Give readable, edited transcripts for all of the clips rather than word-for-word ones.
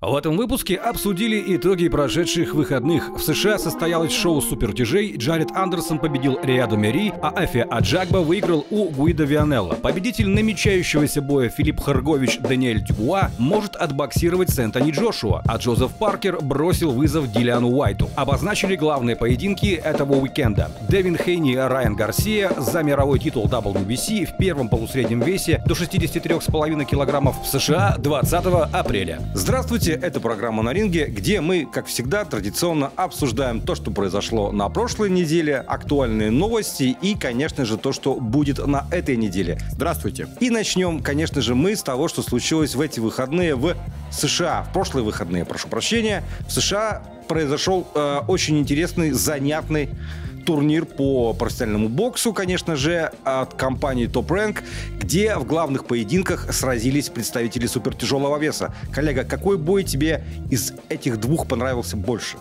В этом выпуске обсудили итоги прошедших выходных. В США состоялось шоу супертяжей, Джаред Андерсон победил Риаду Мери, а Эфе Аджагба выиграл у Гуидо Вианелло. Победитель намечающегося боя Филипп Хргович Даниэль Дюбуа может отбоксировать с Энтони Джошуа, а Джозеф Паркер бросил вызов Дилиану Уайту. Обозначили главные поединки этого уикенда. Девин Хейни и Райан Гарсия за мировой титул WBC в первом полусреднем весе до 63,5 килограммов в США 20 апреля. Здравствуйте! Это программа «На ринге», где мы, как всегда, традиционно обсуждаем то, что произошло на прошлой неделе, актуальные новости и, конечно же, то, что будет на этой неделе. Здравствуйте. И начнем, конечно же, мы с того, что случилось в эти выходные в США. В прошлые выходные, прошу прощения. В США произошел очень интересный, занятный турнир по профессиональному боксу, конечно же, от компании Top Rank, где в главных поединках сразились представители супертяжелого веса. Коллега, какой бой тебе из этих двух понравился больше?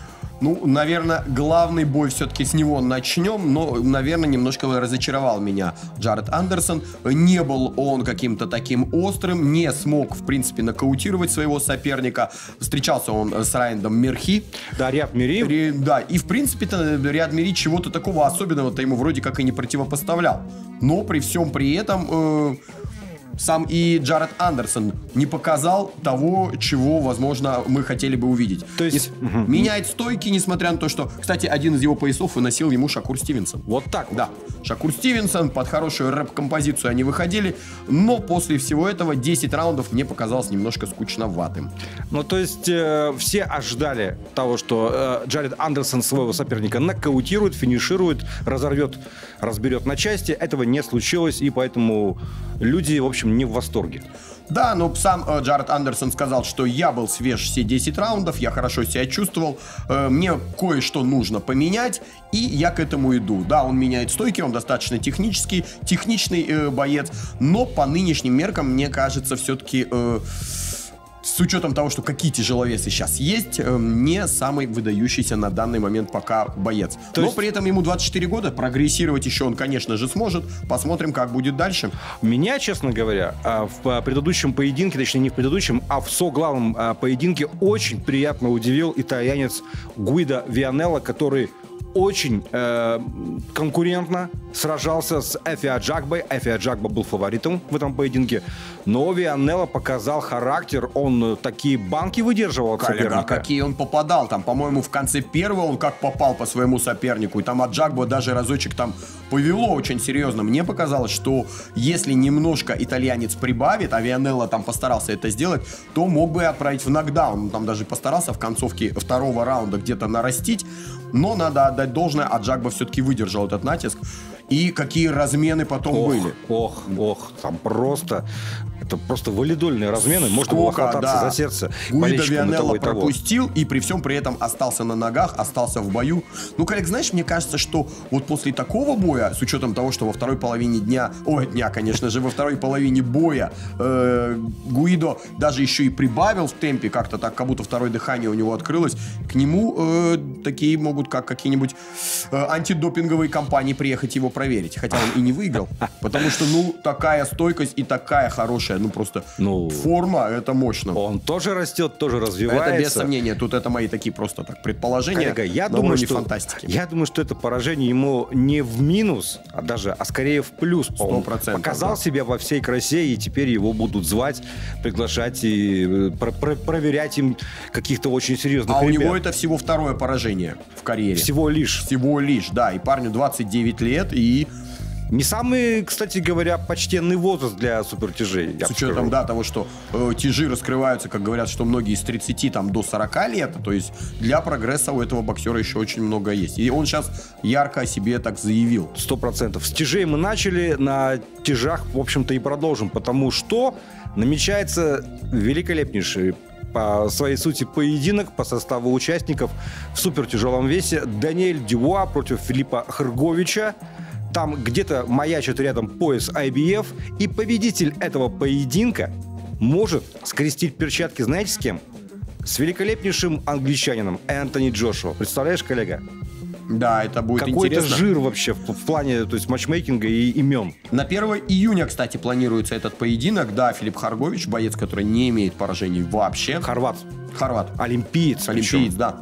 Ну, наверное, главный бой все-таки с него начнем, но, наверное, немножко разочаровал меня Джаред Андерсон. Не был он каким-то таким острым, не смог, в принципе, нокаутировать своего соперника. Встречался он с Райандом Мерхи. Да, Риад Мери. Да, и, в принципе-то, Риад Мери чего-то такого особенного-то ему вроде как и не противопоставлял. Но при всем при этом... Сам и Джаред Андерсон не показал того, чего, возможно, мы хотели бы увидеть. То есть меняет стойки, несмотря на то, что, кстати, один из его поясов выносил ему Шакур Стивенсон. Вот так? Да. Шакур Стивенсон, под хорошую рэп-композицию они выходили, но после всего этого 10 раундов мне показалось немножко скучноватым. Ну, то есть все ожидали того, что Джаред Андерсон своего соперника нокаутирует, финиширует, разорвет, разберет на части. Этого не случилось, и поэтому люди, в общем, не в восторге. Да, но сам Джаред Андерсон сказал, что я был свеж все 10 раундов, я хорошо себя чувствовал, мне кое-что нужно поменять, и я к этому иду. Да, он меняет стойки, он достаточно техничный боец, но по нынешним меркам, мне кажется, все-таки... с учетом того, что какие тяжеловесы сейчас есть, не самый выдающийся на данный момент пока боец. Но при этом ему 24 года, прогрессировать еще он, конечно же, сможет. Посмотрим, как будет дальше. Меня, честно говоря, в предыдущем поединке, точнее не в предыдущем, а в соглавном поединке очень приятно удивил итальянец Гуидо Вианелло, который очень конкурентно сражался с Эфе Аджагбой. Эфе Аджагба был фаворитом в этом поединке. Но Вианелло показал характер. Он такие банки выдерживал от соперника. Какие он попадал. Там, по-моему, в конце первого он как попал по своему сопернику. И там Аджагба даже разочек там повело очень серьезно. Мне показалось, что если немножко итальянец прибавит, а Вианелло там постарался это сделать, то мог бы отправить в нокдаун. Он там даже постарался в концовке второго раунда где-то нарастить. Но надо отдать должное, Аджагба все-таки выдержал этот натиск. И какие размены потом были. Там просто... Это просто валидольные размены. Можно было хвататься за сердце. Гуидо Вианелло пропустил и при всем при этом остался на ногах, остался в бою. Ну, коллег, знаешь, мне кажется, что вот после такого боя, с учетом того, что во второй половине во второй половине боя Гуидо даже еще и прибавил в темпе, как-то так, как будто второе дыхание у него открылось, к нему такие могут, как какие-нибудь антидопинговые компании приехать его проверить. Хотя он и не выиграл. Потому что, такая стойкость и такая хорошая, форма, это мощно. Он тоже растет, тоже развивается. Это без сомнения. Тут это мои такие просто так предположения. Коллега, я думаю, что это поражение ему не в минус, а скорее в плюс. 100%. Он показал себя во всей красе, и теперь его будут звать, приглашать и проверять им каких-то очень серьезных ребят. У него это всего второе поражение в карьере. Всего лишь, да. И парню 29 лет, и... Не самый, кстати говоря, почтенный возраст для супертяжей. С учетом, того, что тяжи раскрываются, как говорят, что многие с 30 до 40 лет. То есть для прогресса у этого боксера еще очень много есть. И он сейчас ярко о себе так заявил. 100%. С тяжей мы начали, на тяжах, в общем-то, и продолжим. Потому что намечается великолепнейший по своей сути поединок по составу участников в супертяжелом весе. Даниэль Дюбуа против Филиппа Хрговича. Там где-то маячит рядом пояс IBF, и победитель этого поединка может скрестить перчатки, знаете, с кем? С великолепнейшим англичанином Энтони Джошуа. Представляешь, коллега? Да, это будет Какой-то интересно. жир вообще в плане, то есть, матчмейкинга и имен. На 1 июня, кстати, планируется этот поединок. Да, Филипп Харгович, боец, который не имеет поражений вообще. Хорват. Олимпиец, да.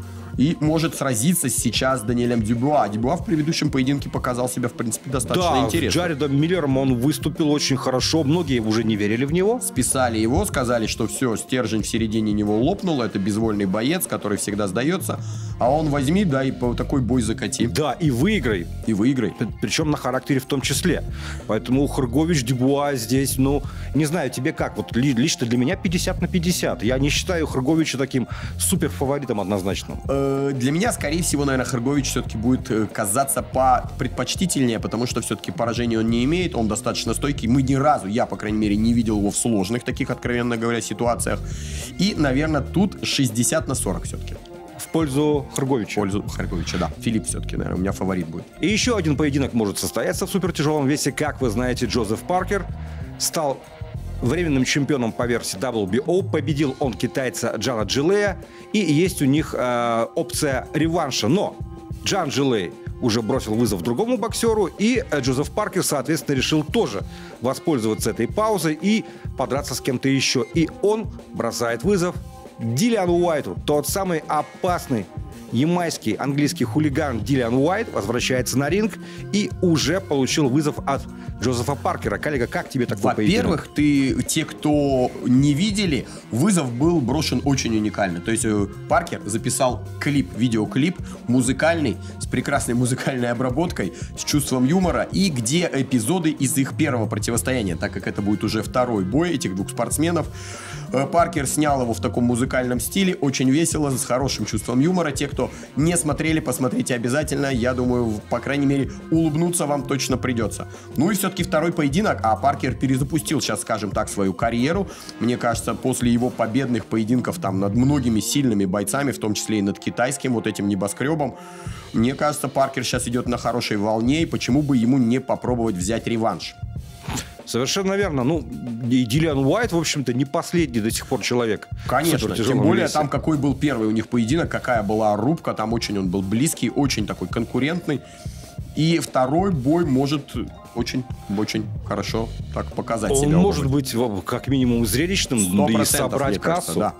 И может сразиться сейчас с Даниэлем Дюбуа. Дюбуа в предыдущем поединке показал себя, в принципе, достаточно интересно. Да, с Джаредом Миллером он выступил очень хорошо. Многие уже не верили в него. Списали его, сказали, что все, стержень в середине него лопнул. Это безвольный боец, который всегда сдается. А он возьми, да, и по такой бой закати. Да, и выиграй. Причем на характере в том числе. Поэтому Харгович, Дюбуа здесь, не знаю, тебе как? Вот лично для меня 50/50. Я не считаю Харговича таким суперфаворитом однозначным. Для меня, скорее всего, наверное, Харгович все-таки будет казаться предпочтительнее, потому что все-таки поражения он не имеет, он достаточно стойкий. Мы ни разу, я, по крайней мере, не видел его в сложных таких, откровенно говоря, ситуациях. И, наверное, тут 60/40 все-таки. В пользу Харговича. В пользу Харговича, да. Филипп все-таки, наверное, у меня фаворит будет. И еще один поединок может состояться в супертяжелом весе. Как вы знаете, Джозеф Паркер стал временным чемпионом по версии WBO. Победил он китайца Джана Джилея. И есть у них опция реванша. Но Джан Джилей уже бросил вызов другому боксеру. И Джозеф Паркер, соответственно, решил тоже воспользоваться этой паузой и подраться с кем-то еще. И он бросает вызов Дилиану Уайту. Тот самый опасный ямайский английский хулиган Дилиан Уайт возвращается на ринг и уже получил вызов от Джозефа Паркера. Коллега, как тебе такой поединок? Во-первых, те, кто не видели, вызов был брошен очень уникально. То есть Паркер записал видеоклип музыкальный, с прекрасной музыкальной обработкой, с чувством юмора, и где эпизоды из их первого противостояния, так как это будет уже второй бой этих двух спортсменов. Паркер снял его в таком музыкальном стиле, очень весело, с хорошим чувством юмора. Те, кто не смотрели, посмотрите обязательно. Я думаю, по крайней мере, улыбнуться вам точно придется. Ну и все-таки второй поединок, а Паркер перезапустил сейчас, скажем так, свою карьеру. Мне кажется, после его победных поединков там над многими сильными бойцами, в том числе и над китайским вот этим небоскребом, мне кажется, Паркер сейчас идет на хорошей волне, и почему бы ему не попробовать взять реванш? Совершенно верно. И Дилиан Уайт, в общем-то, не последний до сих пор человек. Конечно, тем более там какой был первый у них поединок, какая была рубка, там очень он был близкий, очень такой конкурентный. И второй бой может очень хорошо так показать себя. Он может быть как минимум зрелищным, и собрать кассу. Да.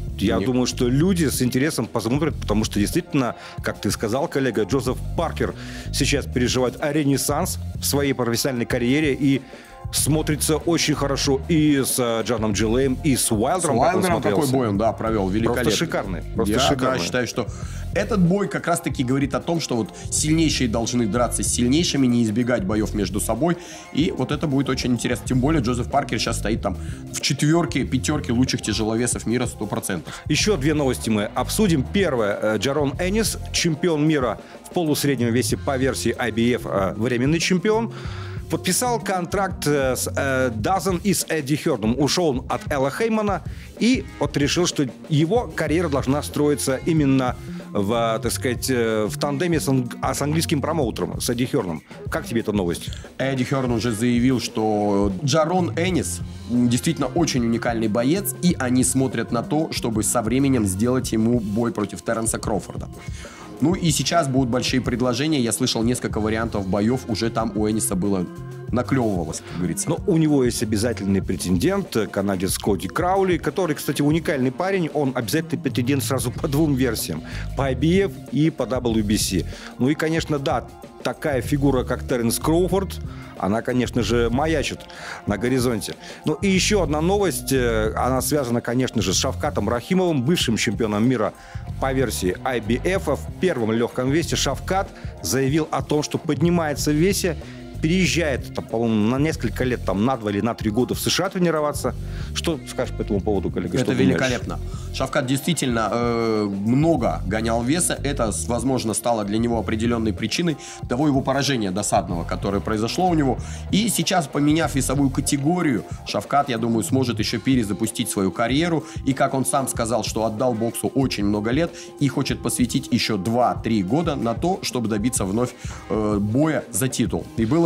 Я думаю, что люди с интересом посмотрят, потому что действительно, как ты сказал, коллега, Джозеф Паркер сейчас переживает ренессанс в своей профессиональной карьере и смотрится очень хорошо и с Джаном Джилеем, и с Уайлдером. С Уайлдером какой бой он, провел, великолепно. Просто шикарный. Я считаю, что этот бой как раз-таки говорит о том, что вот сильнейшие должны драться с сильнейшими, не избегать боев между собой. И вот это будет очень интересно. Тем более Джозеф Паркер сейчас стоит там в 4-5 лучших тяжеловесов мира 100%. Еще две новости мы обсудим. Первое. Джарон Эннис, чемпион мира в полусреднем весе по версии IBF, временный чемпион, подписал контракт с Дазен и с Эдди Хёрдом. Ушел он от Элла Хеймана и решил, что его карьера должна строиться именно в тандеме с английским промоутером, с Эдди Хёрном. Как тебе эта новость? Эдди Хёрн уже заявил, что Джарон Эннис действительно очень уникальный боец, и они смотрят на то, чтобы со временем сделать ему бой против Терренса Кроуфорда. Ну и сейчас будут большие предложения. Я слышал несколько вариантов боев. Уже там у Энниса было наклевывалось, как говорится. Но у него есть обязательный претендент, канадец Коди Краули, который, кстати, уникальный парень. Он обязательный претендент сразу по двум версиям. По IBF и по WBC. Ну и, конечно, да, такая фигура, как Терренс Кроуфорд, она, конечно же, маячит на горизонте. Ну и еще одна новость, она связана, конечно же, с Шавкатом Рахимовым, бывшим чемпионом мира по версии IBF. В первом легком весе Шавкат заявил о том, что поднимается в весе, переезжает, по-моему, на несколько лет, на 2 или на 3 года в США тренироваться. Что скажешь по этому поводу, коллега? Это великолепно. Шавкат действительно много гонял веса. Это, возможно, стало для него определенной причиной того его поражения досадного, которое произошло у него. И сейчас, поменяв весовую категорию, Шавкат, я думаю, сможет еще перезапустить свою карьеру. И, как он сам сказал, что отдал боксу очень много лет и хочет посвятить еще 2-3 года на то, чтобы добиться вновь боя за титул. И было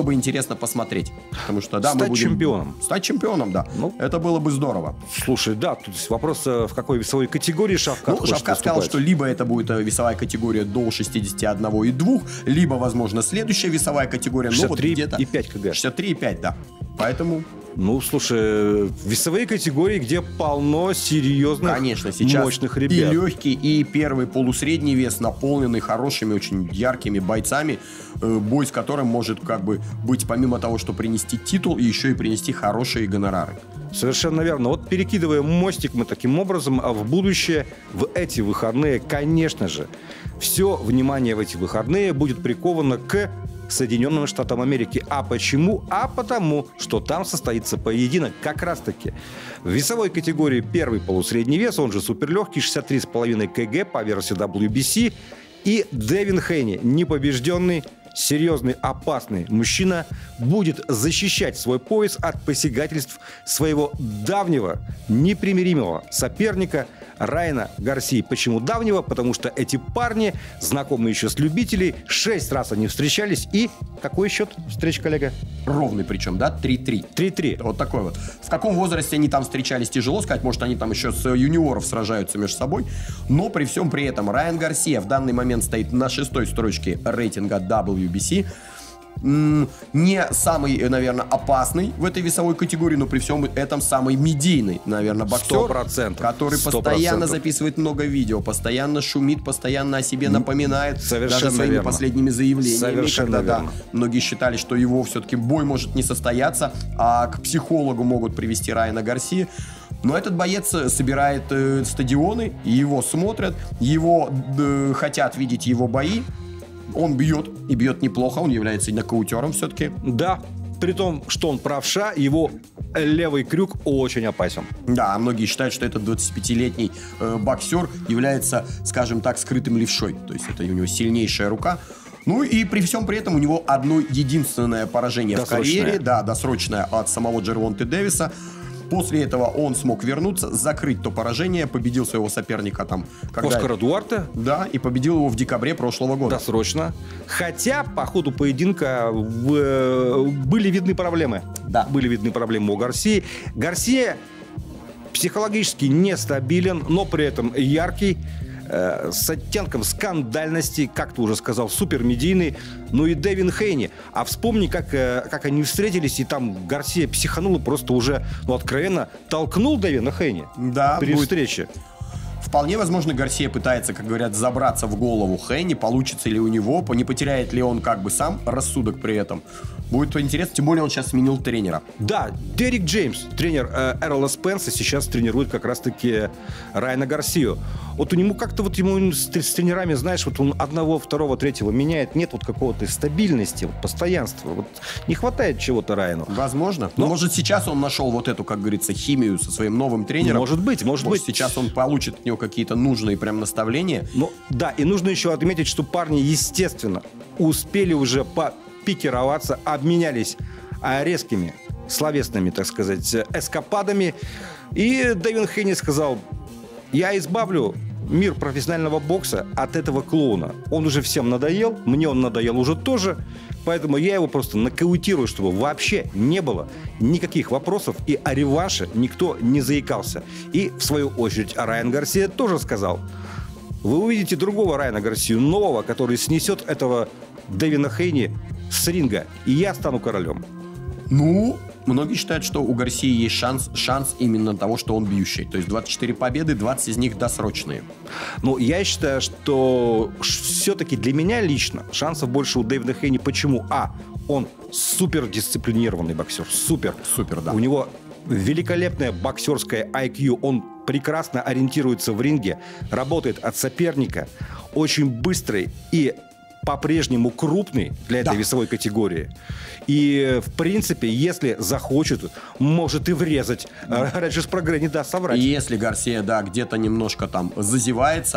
было бы интересно посмотреть. Потому что, да, стать мы будем... чемпионом. Стать чемпионом, да. Ну, это было бы здорово. Слушай, да, тут вопрос, в какой весовой категории Шавкат хочет Шавкат сказал, что либо это будет весовая категория до 61,2, либо, возможно, следующая весовая категория, 63,5 кг. 63,5, да. Поэтому... Ну, слушай, весовые категории, где полно серьезных, конечно, сейчас мощных ребят. И легкий, и первый полусредний вес, наполненный хорошими, очень яркими бойцами, бой с которым может как бы быть, помимо того, что принести титул, еще и принести хорошие гонорары. Совершенно верно. Вот перекидываем мостик мы таким образом в будущее, в эти выходные, конечно же, все внимание в эти выходные будет приковано к Соединенным Штатам Америки. А почему? А потому, что там состоится поединок как раз-таки в весовой категории первый полусредний вес, он же суперлегкий, 63,5 кг по версии WBC, и Дэвин Хейни, непобежденный, серьезный, опасный мужчина, будет защищать свой пояс от посягательств своего давнего, непримиримого соперника Райана Гарсии. Почему давнего? Потому что эти парни знакомы еще с любителей. 6 раз они встречались. И какой счет встреч, коллега? Ровный причем, да? 3-3. 3-3. Вот такой вот. В каком возрасте они там встречались, тяжело сказать. Может, они там еще с юниоров сражаются между собой. Но при всем при этом Райан Гарсия в данный момент стоит на 6-й строчке рейтинга WBC. Не самый, наверное, опасный в этой весовой категории, но при всем этом самый медийный, наверное, боксер, 100%, который 100%. постоянно записывает много видео, постоянно шумит, постоянно о себе напоминает, совершенно даже своими верно. последними заявлениями, совершенно когда верно. Многие считали, что его все-таки бой может не состояться, а к психологу могут привести Райана Гарсии. Но этот боец собирает стадионы, его смотрят, его хотят видеть его бои. Он бьет, и бьет неплохо, он является нокаутером все-таки. Да, при том, что он правша, его левый крюк очень опасен. Да, многие считают, что этот 25-летний боксер является, скажем так, скрытым левшой. То есть это у него сильнейшая рука. Ну и при всем при этом у него одно единственное поражение в карьере. Да, досрочное от самого Джервонты Дэвиса. После этого он смог вернуться, закрыть то поражение, победил своего соперника там... Оскара Дуарте. Да, и победил его в декабре прошлого года. Досрочно. Хотя по ходу поединка были видны проблемы. Да. Были видны проблемы у Гарсии. Гарсия психологически нестабилен, но при этом яркий, с оттенком скандальности, как ты уже сказал, супермедийный. Ну и Дэвин Хейни. А вспомни, как они встретились, и там Гарсия психанул и просто уже, откровенно толкнул Дэвина Хейни при встрече. Вполне возможно, Гарсия пытается, как говорят, забраться в голову Хейни. Получится ли у него, не потеряет ли он как бы сам рассудок при этом. Будет интересно, тем более он сейчас сменил тренера. Да, Дерек Джеймс, тренер Эрла Спенса, сейчас тренирует как раз-таки Райана Гарсию. Вот у него как-то ему с тренерами, знаешь, он одного, второго, третьего меняет, нет какого-то стабильности, постоянства. Не хватает чего-то Райану. Возможно. Но может сейчас он нашел эту, как говорится, химию со своим новым тренером. Может быть. Сейчас он получит от него какие-то нужные прям наставления. Да, и нужно еще отметить, что парни, естественно, успели уже попикироваться, обменялись резкими словесными, так сказать, эскападами. И Дэвин Хейни сказал: я избавлю мир профессионального бокса от этого клоуна. Он уже всем надоел, мне он надоел уже тоже, поэтому я его просто нокаутирую, чтобы вообще не было никаких вопросов, и о реванше никто не заикался. И, в свою очередь, Райан Гарсия тоже сказал: вы увидите другого Райана Гарсию, нового, который снесет этого Дэвина Хейни с ринга, и я стану королем. Многие считают, что у Гарсии есть шанс именно того, что он бьющий. То есть 24 победы, 20 из них досрочные. Я считаю, что все-таки для меня лично шансов больше у Дэвина Хейни. Почему? Он супер дисциплинированный боксер. Супер, да. У него великолепное боксерское IQ. Он прекрасно ориентируется в ринге, работает от соперника, очень быстрый и по-прежнему крупный для этой весовой категории. И, в принципе, если захочет, может и врезать. Реджис Прогресс не даст соврать. И если Гарсия, где-то немножко там зазевается,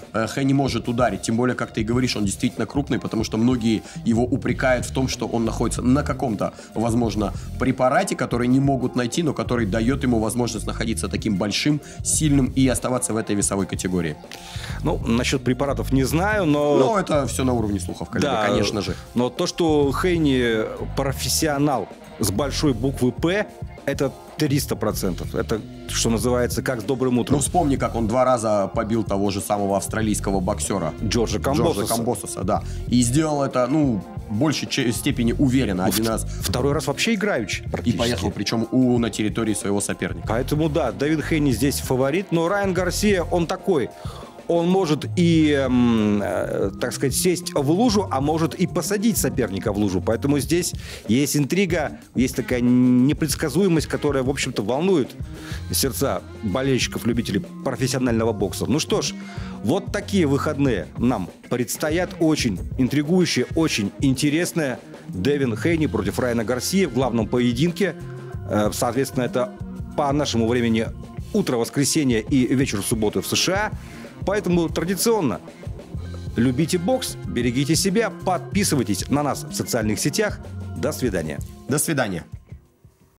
Хэнни может ударить. Тем более, как ты и говоришь, он действительно крупный, потому что многие его упрекают в том, что он находится на каком-то, возможно, препарате, который не могут найти, но который дает ему возможность находиться таким большим, сильным и оставаться в этой весовой категории. Ну, насчет препаратов не знаю, но... Но это все на уровне слухов, коллега, да, конечно же. Но то, что Хэнни профессионал с большой буквы «П», это 300%. Это, что называется, как с добрым утром. Ну, вспомни, как он 2 раза побил того же самого австралийского боксера. Джорджа Камбососа. Да. И сделал это, в большей степени уверенно. Один раз. Второй раз вообще играючи практически. И поехал, причем на территории своего соперника. Поэтому, да, Дэвид Хэнни здесь фаворит, но Райан Гарсия, он такой... Он может и, так сказать, сесть в лужу, а может и посадить соперника в лужу. Поэтому здесь есть интрига, есть такая непредсказуемость, которая, в общем-то, волнует сердца болельщиков, любителей профессионального бокса. Ну что ж, вот такие выходные нам предстоят. Очень интригующие, очень интересные. Дэвид Хэнни против Райана Гарсии в главном поединке. Соответственно, это по нашему времени утро воскресенья и вечер субботы в США. Поэтому традиционно любите бокс, берегите себя, подписывайтесь на нас в социальных сетях. До свидания. До свидания.